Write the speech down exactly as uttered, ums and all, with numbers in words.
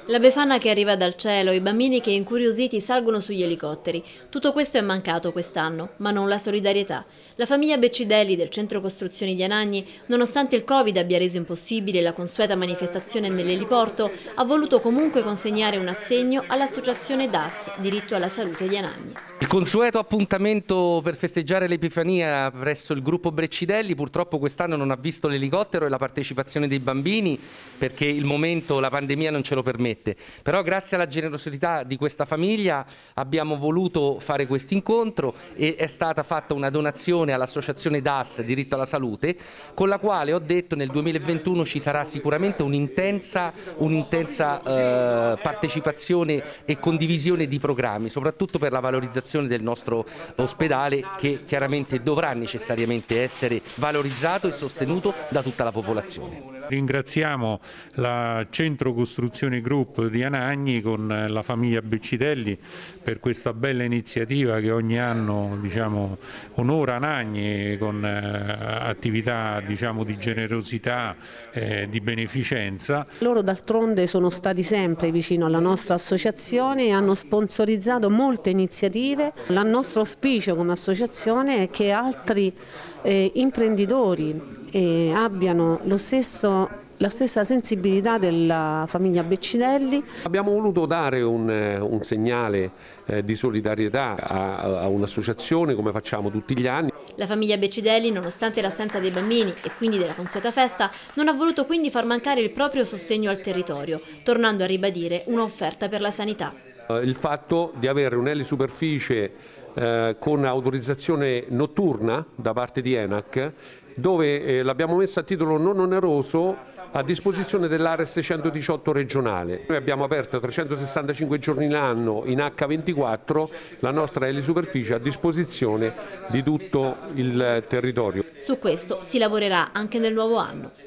La Befana che arriva dal cielo, i bambini che incuriositi salgono sugli elicotteri. Tutto questo è mancato quest'anno, ma non la solidarietà. La famiglia Beccidelli del Centro Costruzioni di Anagni, nonostante il Covid abbia reso impossibile la consueta manifestazione nell'eliporto, ha voluto comunque consegnare un assegno all'associazione D A S, Diritto alla Salute di Anagni. Il consueto appuntamento per festeggiare l'Epifania presso il gruppo Beccidelli purtroppo quest'anno non ha visto l'elicottero e la partecipazione dei bambini perché il momento, la pandemia non ce lo permette. Però grazie alla generosità di questa famiglia abbiamo voluto fare questo incontro e è stata fatta una donazione all'associazione D A S, Diritto alla Salute, con la quale ho detto nel duemilaventuno ci sarà sicuramente un'intensa un'intensa eh, partecipazione e condivisione di programmi, soprattutto per la valorizzazione del nostro ospedale che chiaramente dovrà necessariamente essere valorizzato e sostenuto da tutta la popolazione. Ringraziamo la Centro Costruzioni Group di Anagni con la famiglia Beccidelli per questa bella iniziativa che ogni anno, diciamo, onora Anagni con eh, attività, diciamo, di generosità, eh, di beneficenza. Loro d'altronde sono stati sempre vicino alla nostra associazione e hanno sponsorizzato molte iniziative. Il nostro auspicio come associazione è che altri eh, imprenditori eh, abbiano lo stesso la stessa sensibilità della famiglia Beccidelli. Abbiamo voluto dare un, un segnale eh, di solidarietà a, a un'associazione come facciamo tutti gli anni. La famiglia Beccidelli, nonostante l'assenza dei bambini e quindi della consueta festa, non ha voluto quindi far mancare il proprio sostegno al territorio, tornando a ribadire un'offerta per la sanità. Il fatto di avere un'elisuperficie eh, con autorizzazione notturna da parte di ENAC, dove eh, l'abbiamo messa a titolo non oneroso a disposizione dell'Ares centodiciotto regionale. Noi abbiamo aperto trecentosessantacinque giorni l'anno in acca ventiquattro la nostra elisuperficie a disposizione di tutto il territorio. Su questo si lavorerà anche nel nuovo anno.